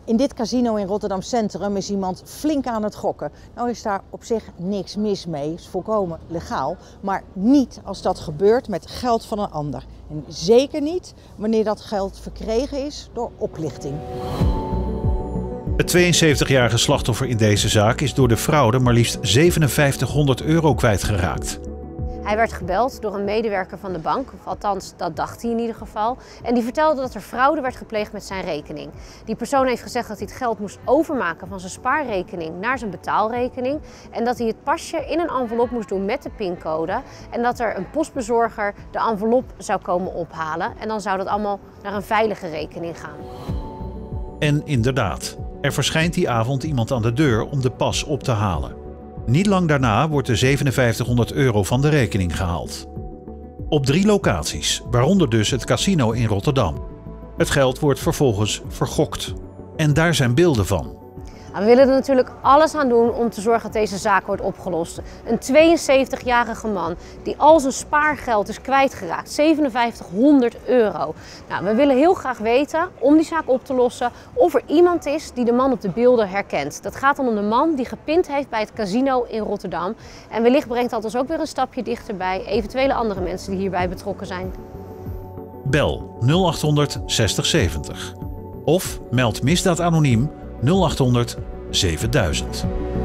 In dit casino in Rotterdam Centrum is iemand flink aan het gokken. Nou is daar op zich niks mis mee, is volkomen legaal. Maar niet als dat gebeurt met geld van een ander. En zeker niet wanneer dat geld verkregen is door oplichting. Het 72-jarige slachtoffer in deze zaak is door de fraude maar liefst €5700 kwijtgeraakt. Hij werd gebeld door een medewerker van de bank, of althans dat dacht hij in ieder geval. En die vertelde dat er fraude werd gepleegd met zijn rekening. Die persoon heeft gezegd dat hij het geld moest overmaken van zijn spaarrekening naar zijn betaalrekening. En dat hij het pasje in een envelop moest doen met de pincode. En dat er een postbezorger de envelop zou komen ophalen. En dan zou dat allemaal naar een veilige rekening gaan. En inderdaad, er verschijnt die avond iemand aan de deur om de pas op te halen. Niet lang daarna wordt de €5700 van de rekening gehaald. Op 3 locaties, waaronder dus het casino in Rotterdam. Het geld wordt vervolgens vergokt. En daar zijn beelden van. We willen er natuurlijk alles aan doen om te zorgen dat deze zaak wordt opgelost. Een 72-jarige man die al zijn spaargeld is kwijtgeraakt, €5700. Nou, we willen heel graag weten, om die zaak op te lossen, of er iemand is die de man op de beelden herkent. Dat gaat dan om de man die gepind heeft bij het casino in Rotterdam. En wellicht brengt dat ons ook weer een stapje dichter bij eventuele andere mensen die hierbij betrokken zijn. Bel 0800 60 70 of meld misdaad anoniem 0800 7000.